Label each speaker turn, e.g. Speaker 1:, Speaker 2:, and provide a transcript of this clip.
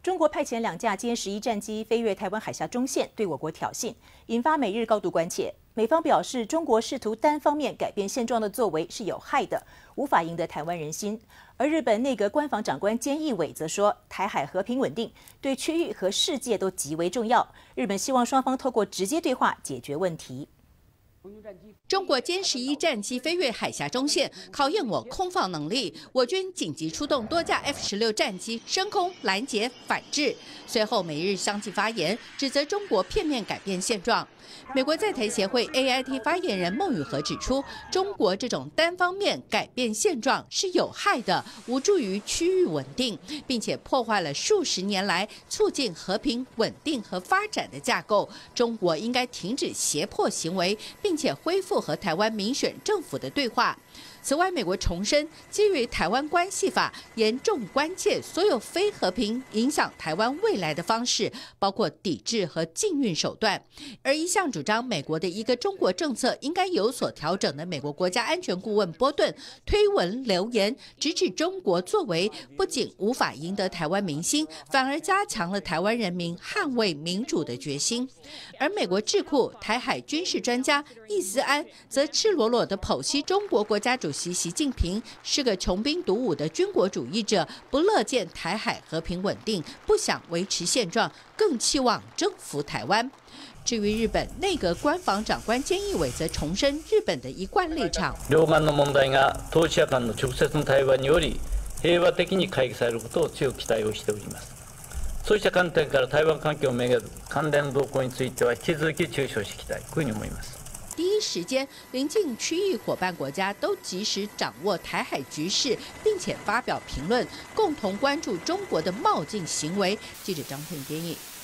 Speaker 1: 中国派遣2架歼11战机飞越台湾海峡中线，对我国挑衅，引发美日高度关切。美方表示，中国试图单方面改变现状的作为是有害的，无法赢得台湾人心。而日本内阁官房长官菅义伟则说，台海和平稳定对区域和世界都极为重要。日本希望双方透过直接对话解决问题。
Speaker 2: 中国歼11战机飞越海峡中线，考验我空防能力。我军紧急出动多架 F-16战机升空拦截反制。随后，美日相继发言，指责中国片面改变现状。美国在台协会 AIT 发言人孟宇和指出，中国这种单方面改变现状是有害的，无助于区域稳定，并且破坏了数十年来促进和平、稳定和发展的架构。中国应该停止胁迫行为，并且恢复和台湾民选政府的对话。此外，美国重申，基于《台湾关系法》，严重关切所有非和平影响台湾未来的方式，包括抵制和禁运手段。而一向主张美国的一个中国政策应该有所调整的美国国家安全顾问波顿推文留言，直指中国作为不仅无法赢得台湾民心，反而加强了台湾人民捍卫民主的决心。而美国智库台海军事专家易思安则赤裸裸地剖析中国国家主席习近平是个穷兵黩武的军国主义者，不乐见台海和平稳定，不想维持现状，更期望征服台湾。至于日本内阁官房长官菅义伟则重申日本的一贯立场。
Speaker 3: 両岸の問題が当事者間の直接の対話により平和的に解決されることを強く期待をしております。そうした観点から台湾関係をめぐる関連動向については引き続き注視をしていきたい、こういうふうに思います。
Speaker 2: 第一时间，邻近区域伙伴国家都及时掌握台海局势，并且发表评论，共同关注中国的冒进行为。记者张佩编译。